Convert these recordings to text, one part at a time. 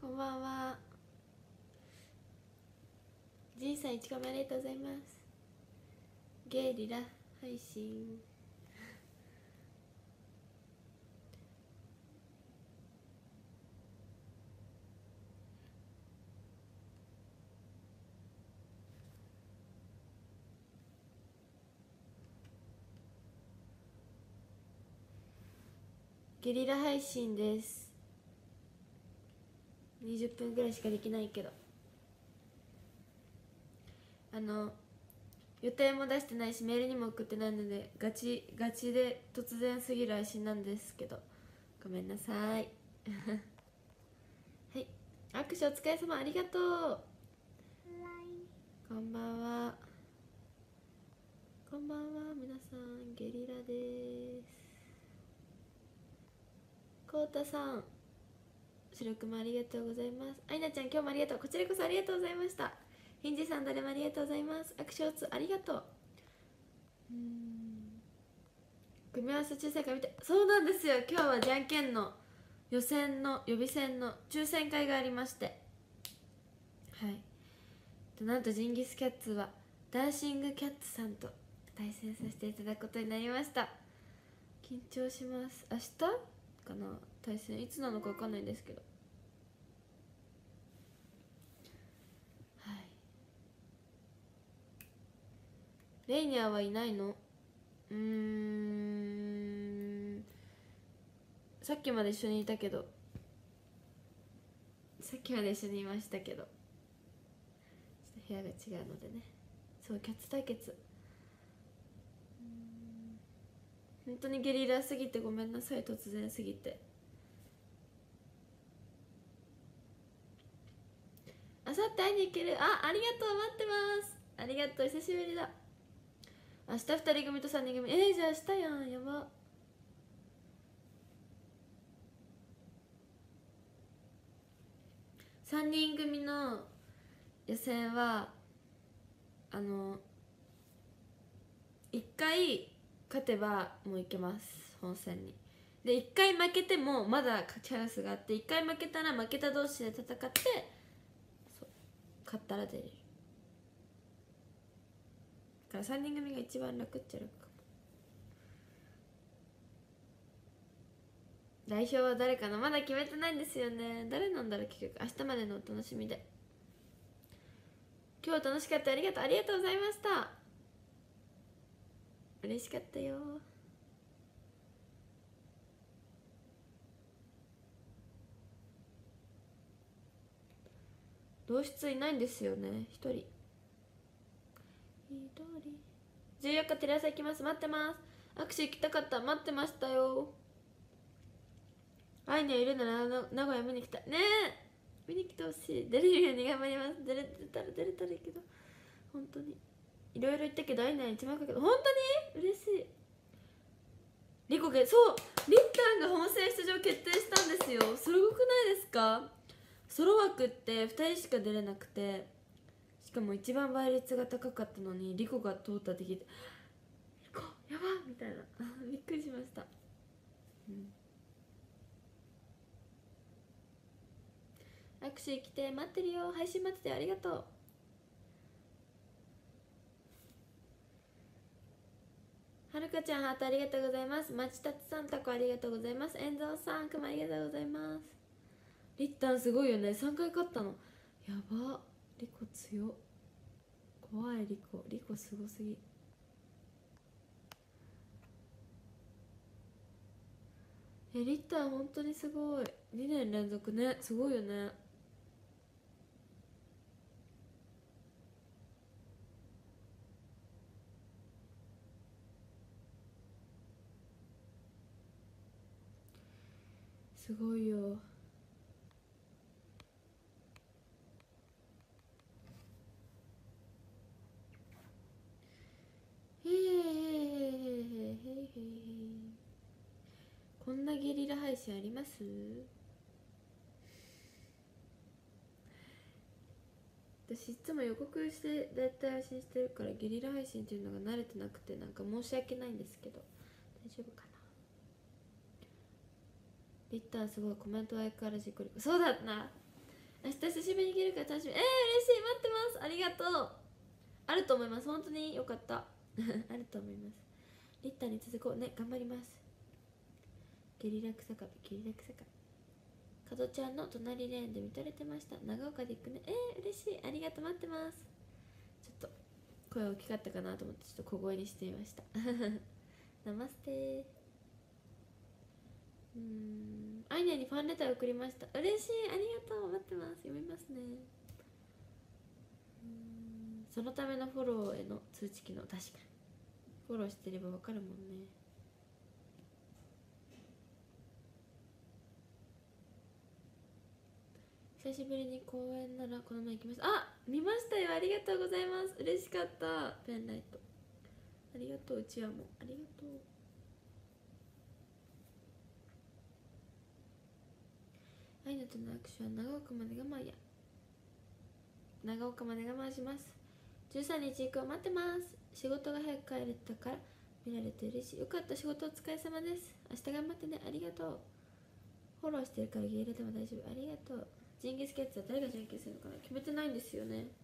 こんばんは。じいさん1カメありがとうございます。ゲリラ配信。ゲリラ配信です。20分ぐらいしかできないけど、予定も出してないしメールにも送ってないのでガチで突然すぎる配信なんですけど、ごめんなさい。はい、握手お疲れ様、ありがとう。こんばんは。こんばんは皆さん、ゲリラです。こうたさん、白くもありがとうございます。あいなちゃん、今日もありがとう。こちらこそありがとうございました。ヒンジさん、誰もありがとうございます。握手をつありがとう。組み合わせ抽選会見て。そうなんですよ、今日はじゃんけんの予備選の抽選会がありまして、はい、なんとジンギスキャッツはダンシングキャッツさんと対戦させていただくことになりました。緊張します。明日かな、対戦いつなのか分かんないんですけど、はい。レイニャーはいないの？さっきまで一緒にいたけど、さっきまで一緒にいましたけど、ちょっと部屋が違うのでね。そう、キャッツ対決、本当にゲリラすぎてごめんなさい、突然すぎて。あさって会いに行ける。ありがとう、待ってます。ありがとう、久しぶりだ。明日2人組と3人組。じゃあ明日やん、やば。3人組の予選は1回勝てばもういけます、本戦に。で1回負けてもまだチャンスがあって、1回負けたら負けた同士で戦って、そう、勝ったら出れるから3人組が一番楽っちゃ楽かも。代表は誰かな、まだ決めてないんですよね。誰なんだろう、結局明日までのお楽しみで。今日楽しかった、ありがとう、ありがとうございました。嬉しかったよ。同室いないんですよね、一人。14日テレ朝行きます、待ってます。握手行きたかった、待ってましたよ。会いにはいるなら名古屋見に来たね。見に来てほしい。出れるように頑張ります。出れたらいいけど、本当にいろいろ言ったけど会いには一番かけど、本当に嬉しい。リコゲ、そう、リッタンが本戦出場決定したんですよ。すごくないですか？ソロ枠って2人しか出れなくて、しかも一番倍率が高かったのにリコが通ったって聞いて、リコやばみたいなびっくりしました。握手来て待ってるよ、配信待っててありがとう。はるかちゃんハートありがとうございます。まちたつさんタコありがとうございます。遠藤さんくまありがとうございます。リッタンすごいよね、3回勝ったのやば。リコ強、怖い。リコすごすぎ。リッタン本当にすごい。2年連続ね、すごいよね。すごいよ。へへへへへへへ。こんなゲリラ配信あります？私いつも予告してだいたい配信してるから、ゲリラ配信っていうのが慣れてなくて、なんか申し訳ないんですけど、大丈夫かな。リッターすごい、コメント相変わらずこれ、そうだな。 明日久しぶりに行けるから楽しみ。嬉しい、待ってます。ありがとう。あると思います。本当によかったあると思います。リッターに続こうね。頑張ります。ゲリラ草壁、ゲリラ草壁。加トちゃんの隣レーンで見とれてました。長岡で行くね。嬉しい、ありがとう、待ってます。ちょっと声大きかったかなと思ってちょっと小声にしてみましたナマステ。アイニャにファンレター送りました。嬉しい、ありがとう、待ってます。読みますね。そのためのフォローへの通知機能、確かにフォローしてれば分かるもんね。久しぶりに公園ならこの前行きました。あ、見ましたよ、ありがとうございます。嬉しかった。ペンライトありがとう。うちわもありがとう。アイナとの握手は長岡まで我慢や。長岡まで我慢します。13日以降待ってます。仕事が早く帰れたから見られて嬉しい。よかった、仕事お疲れ様です。明日頑張ってね。ありがとう。フォローしてるからゲーレでも大丈夫。ありがとう。ジンギスケッツは誰がジンギスするのかな、決めてないんですよね。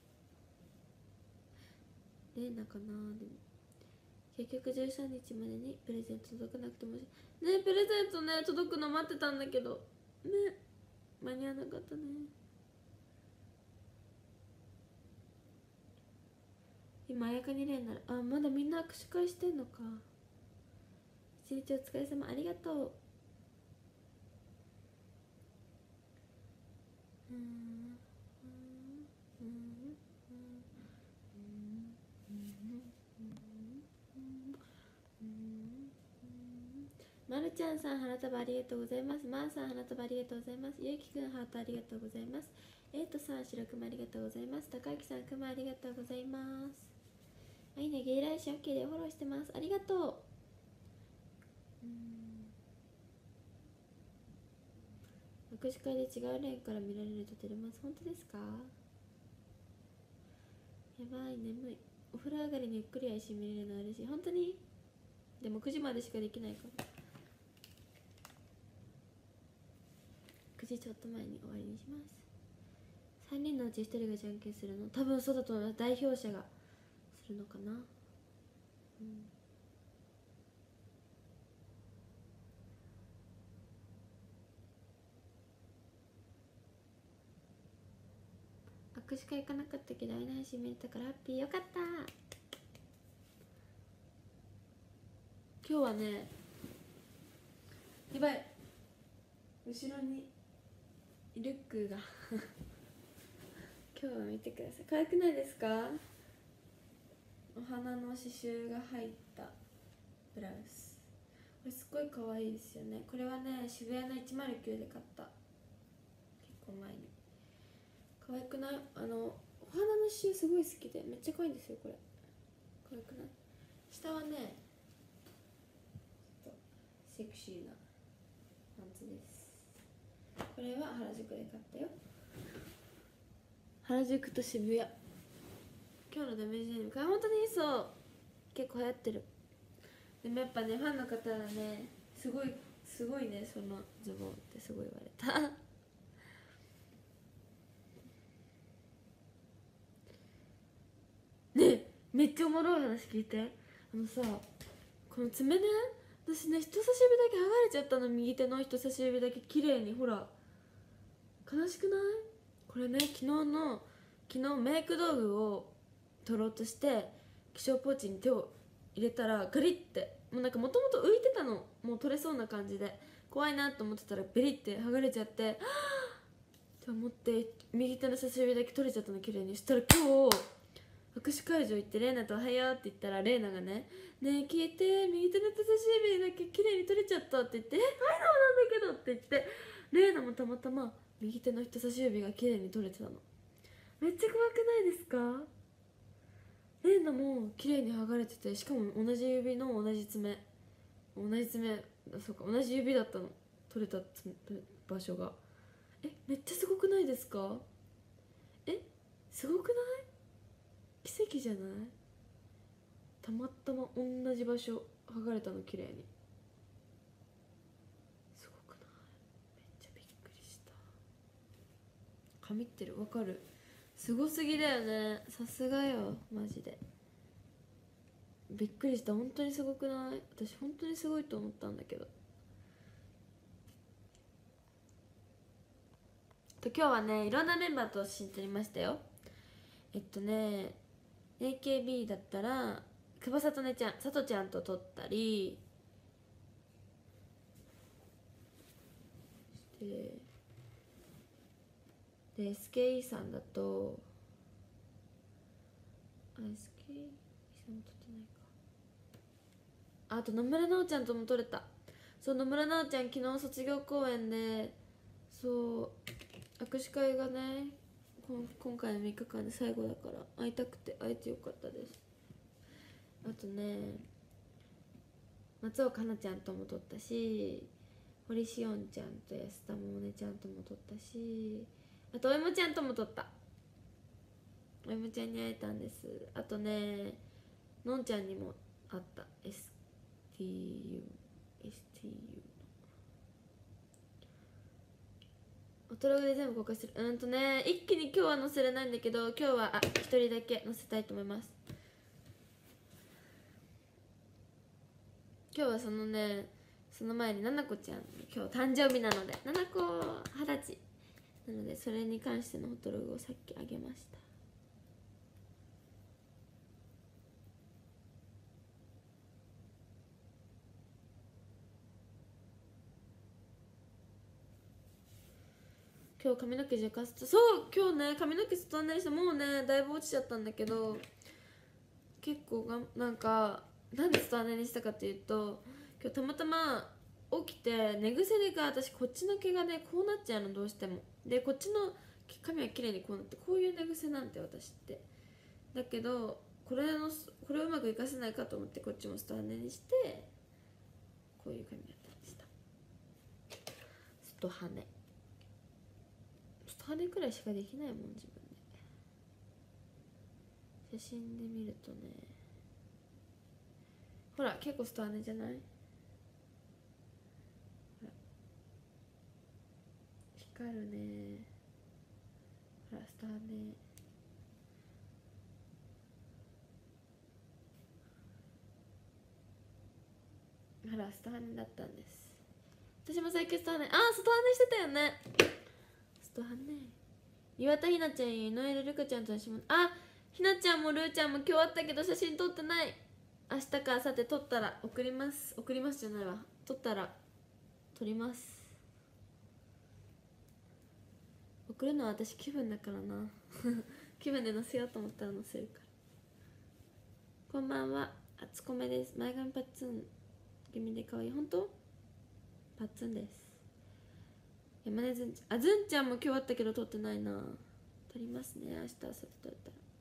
レーナかな。でも結局13日までにプレゼント届かなくてもね、プレゼントね届くの待ってたんだけどね、間に合わなかったね。今あやかにレーナあ、まだみんな握手会してんのか。一日お疲れ様、ありがとう。まるちゃんさん花束ありがとうございます。まーさん花束ありがとうございます。ゆうきくんハートありがとうございます。えいとさん白くまありがとうございます。高木さんくまありがとうございます。いいね、ゲイライシ OK でフォローしてます。ありがとう。握手会で違うレーンから見られると照れます。本当ですか？やばい、眠い。お風呂上がりにゆっくり配信見れるのは嬉しい。本当に？でも9時までしかできないから9時ちょっと前に終わりにします。3人のうち1人がじゃんけんするの？多分そうだと思います。代表者がするのかな。握手会行かなかったけど会いの配信見れたからハッピー。よかった。今日はね、やばい、後ろにリュックが今日は見てください。可愛くないですか？お花の刺繍が入ったブラウス、これすっごい可愛いですよね。これはね、渋谷の109で買った。結構前に。可愛くない？お花の刺繍すごい好きでめっちゃ可愛いんですよ。これ可愛くない？下はねちょっとセクシーなパンツです。これは原宿で買ったよ。原宿と渋谷。今日のダメージデニム、これ本当にそう結構流行ってる。でもやっぱね、ファンの方はね、すごいね、そのズボンってすごい言われたねえ、めっちゃおもろい話聞いて。さ、この爪ね、私ね、人差し指だけ剥がれちゃったの。右手の人差し指だけ綺麗に。ほら悲しくない？これね、昨日メイク道具を取ろうとして化粧ポーチに手を入れたらガリッて、もうなんかもともと浮いてたの、もう取れそうな感じで怖いなと思ってたらベリって剥がれちゃって、はぁって思って右手の人差し指だけ取れちゃったの、綺麗に。したら今日握手会場行ってレイナとおはようって言ったら、レイナがね、ねえ聞いて、右手の人差し指だけ綺麗に取れちゃったって言って、はい、そうなんだけどって言って、レイナもたまたま右手の人差し指が綺麗に取れてたの。めっちゃ怖くないですか？レイナも綺麗に剥がれてて、しかも同じ指の同じ爪、そうか、同じ指だったの、取れた場所が。めっちゃすごくないですか？すごくない？奇跡じゃない？たまたま同じ場所剥がれたの、綺麗に。すごくない？めっちゃびっくりした。 神ってる。わかる。すごすぎだよね。さすがよマジで。びっくりした。本当にすごくない？私本当にすごいと思ったんだけど。今日はねいろんなメンバーと写真撮りましたよ。AKB だったら久保聡音ちゃん、さとちゃんと撮ったりで SKE さんだとSKE さんも撮ってないか。あと野村奈緒ちゃんとも撮れた。そう、野村奈緒ちゃん昨日卒業公演で、そう握手会がね今回の3日間で最後だから会いたくて会えてよかったです。あとね松岡花ちゃんとも撮ったし、堀しおんちゃんと安田萌音ちゃんとも撮ったし、あとおいもちゃんとも撮った。おいもちゃんに会えたんです。あとねのんちゃんにも会った。 STU オトログで全部公開する。一気に今日は載せれないんだけど、今日は一人だけ載せたいと思います。今日はその前にななこちゃん今日誕生日なので、ななこ20歳なので、それに関してのフォトログをさっきあげました。今日髪の毛じゃかすと、そう今日ね髪の毛ストンネルしてもうねだいぶ落ちちゃったんだけど、結構なんでストンネルにしたかっていうと、今日たまたま起きて寝癖が私こっちの毛がねこうなっちゃうのどうしても。でこっちの髪は綺麗にこうなって、こういう寝癖なんて私って。だけどこれをうまく活かせないかと思ってこっちもストンネルにしてこういう髪やったんでした。ストハネくらいしかできないもん自分で。写真で見るとね、ほら結構ストハネじゃない？ほら光るね。ほらストハネ。ほらストハネだったんです。私も最近ストハネしてたよね。ストハネ。岩田ひなちゃん、井上るかちゃんと私もひなちゃんもるーちゃんも今日あったけど写真撮ってない。明日か明後日撮ったら送ります。送りますじゃないわ、撮ったら撮ります。送るのは私気分だからな気分で載せようと思ったら載せるから。こんばんは、あつこめです。前髪パッツン気味で可愛い。本当パッツンです。山根ずんちゃん、ずんちゃんも今日あったけど撮ってないな。撮りますね、明日明後日撮れたら。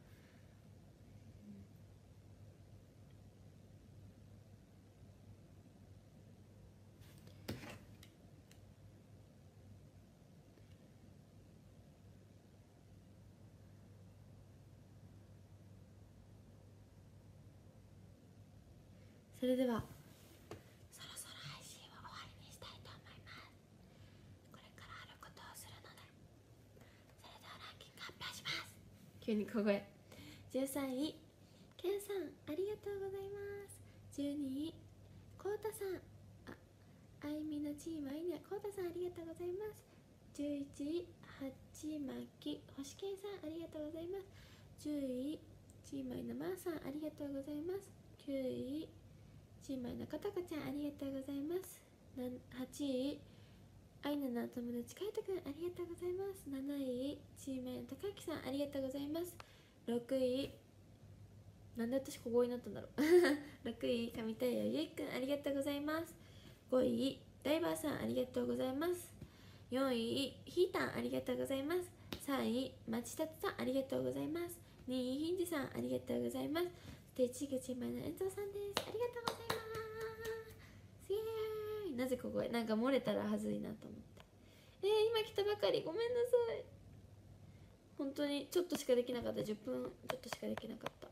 それではそろそろ配信は終わりにしたいと思います。これからあることをするので、それではランキング発表します。急に小声。13位ケンさんありがとうございます。12位コウタさん、あいみのチームアイニャコウタさんありがとうございます。11位はちまき星けんさんありがとうございます。10位チームアイのまーさんありがとうございます。9位チームアイのかたかちゃんありがとうございます。8位アイナの友達かいとくんありがとうございます。7位チームアイのたかきさんありがとうございます。6位なんで私小声になったんだろう6位上田谷ゆいくんありがとうございます。5位ダイバーさんありがとうございます。4位ひーたんありがとうございます。3位まちたつさんありがとうございます。2位ひんじさんありがとうございます。そして1位がチームアイのえんぞうさんです。ありがとうございます。イエーイ。なぜ小声なんか漏れたらはずいなと思って。今来たばかりごめんなさい。本当にちょっとしかできなかった。10分ちょっとしかできなかった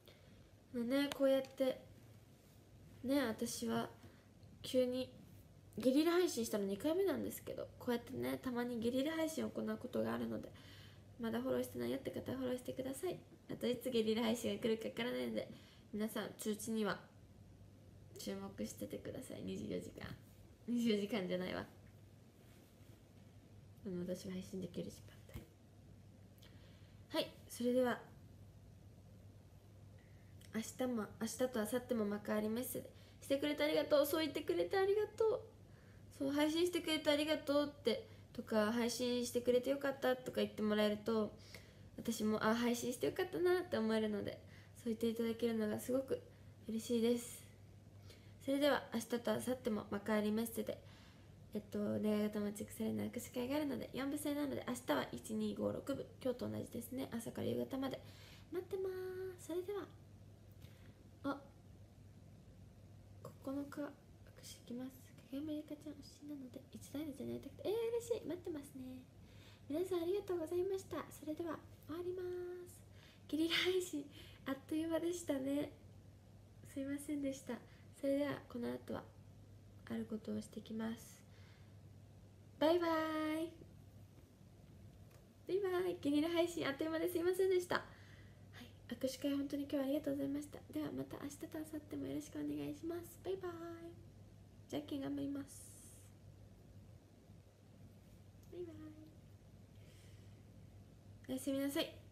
ね。こうやってね、私は急にゲリラ配信したの2回目なんですけど、こうやってねたまにゲリラ配信を行うことがあるので、まだフォローしてないよって方はフォローしてください。あといつゲリラ配信が来るかわからないので、皆さん通知には注目しててください。24時間じゃないわ、私が配信できる時間帯。はい、それでは明日と明後日も幕張メッセでしてくれてありがとう、そう言ってくれてありがとう、そう配信してくれてありがとうってとか、配信してくれてよかったとか言ってもらえると、私も配信してよかったなって思えるので、そう言っていただけるのがすごく嬉しいです。それでは明日と明後日も幕張メッセで願い事もちくされの握手会があるので、4部制なので明日は1256部、今日と同じですね。朝から夕方まで待ってます。それでは9日握手いきます。影山ゆかちゃん推しなので一台でじゃないたくて嬉しい、待ってますね。皆さんありがとうございました。それでは終わります。ゲリラ配信あっという間でしたね。すいませんでした。それではこの後はあることをしてきます。バイバイ。バイバイ。ゲリラ配信あっという間ですいませんでした。はい、握手会本当に今日はありがとうございました。ではまた明日と明後日もよろしくお願いします。バイバイ。じゃんけん頑張ります。バイバイ。おやすみなさい。